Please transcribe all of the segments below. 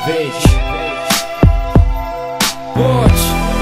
viď. Pojď.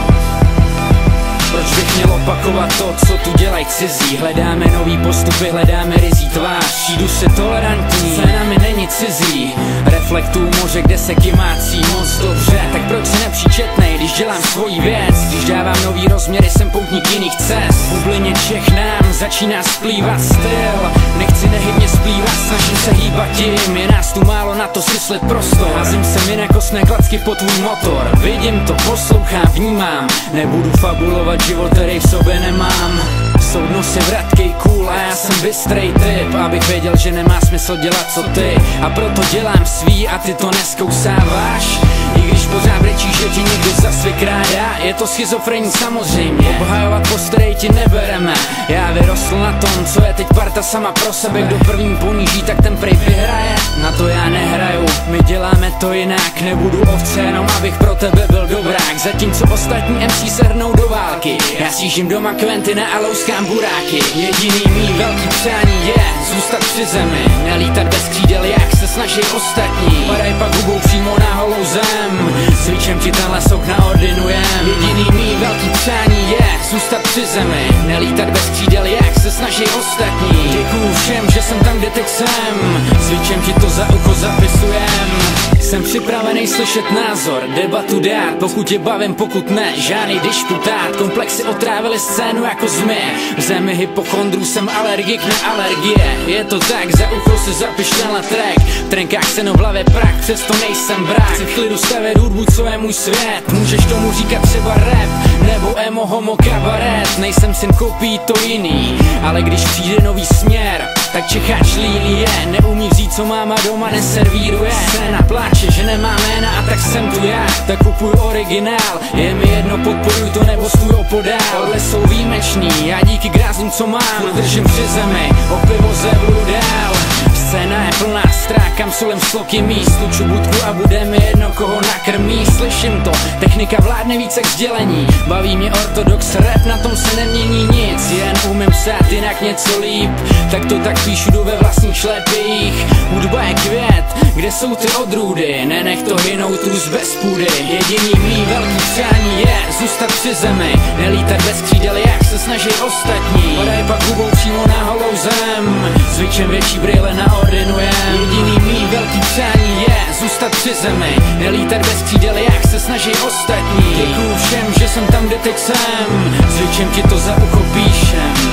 Proč bych měl opakovat to, co tu dělají cizí? Hledáme nový postupy, hledáme rizí tvář. Přijdu se tolerantní, scéna mi není cizí. Reflektuju moře, kde se kymácí moc dobře. Tak proč si nepříčetnej, když dělám svoji věc? Když dávám nový rozměry, jsem poutník jiných cest. V bublině Čech nám začíná splývat styl. Nechci nehybně splývat, snažím se hýbat tím. Je nás tu málo na to syslet prostor. Házím se mi kostné klacky po tvůj motor. Vidím to, poslouchám, vnímám. Nebudu fabulovat život, který v sobě nemám. Soudnost je vratkej cool a já jsem bystrej typ. Abych věděl, že nemá smysl dělat co ty. A proto dělám svý a ty to neskousáváš. I když pořád brečíš, že ti někdo zas vykrádá. Je to schizofrení samozřejmě. Obhajovat posterej ti nebereme. Já vyrostl na tom, co je teď parta sama pro sebe. Kdo první poníží, tak ten prej vyhraje. Na to já nehraju, my děláme to jinak. Nebudu ovce, jenom abych pro tebe byl dobrák. Zatímco ostatní MC se hrnou do války, já sjíždím doma Quentina a louskám buráky. Jediný mý velký přání je zůstat při zemi, nelítat bez křídel, jak se snaží ostatní. Padaj pak hubou přímo na holou zem, cvičem ti tenhle sok naordinujem. Jediný mý velký přání je zůstat při zemi, nelítat bez křídel, jak se snaží ostatní. Děkuju všem, že jsem tam, kde teď jsem, cvičem ti to za ucho zapisujem. Jsem připravený slyšet názor, debatu dát, pokud tě bavím, pokud ne, žádný disputát. Komplexy otrávily scénu jako zmije, v zemi hypochondrů jsem alergik na alergie. Je to tak, za ucho si zapiš tenhle track, v trenkách se v hlavě prach, přesto nejsem brák. Chci v klidu stavět hudbu, co je můj svět, můžeš tomu říkat třeba rap, nebo emo, homo, kabaret. Nejsem syn kopií, to jiný, ale když přijde nový směr, tak čecháč líný je, neumí vzít, co máma doma neservíruje. Scéna pláče, že nemá jména a tak jsem tu já, tak kupuj originál. Je mi jedno, podporuj to nebo stůj opodál. Tohle jsou výjimeční, já díky grázům, co mám, držím při zemi, o pivo budu dál. Scéna je plná, strákám solem sloky míst, sluču budku a bude mi jedno, koho nakrmí. Slyším to, technika vládne více k sdělení, baví mě ortodox rap, na tom se nemění nic. Jen umím psát jinak něco líp, tak to tak píšu, jdu ve vlastních šlepích. Hudba je květ, kde jsou ty odrůdy, nenech to hynout růst bez půdy. Jediný mý velký přání je zůstat při zemi, nelítat bez křídel, jak se snaží ostatní. Podaj pak hubou přímo na holou zem, cvičem větší brýle naordinujem. Jediný mý velký přání je zůstat při zemi, nelítat bez křídel, jak se snaží ostatní. Děkuju všem, že jsem tam, kde teď jsem, cvičem ti to za ucho píšem.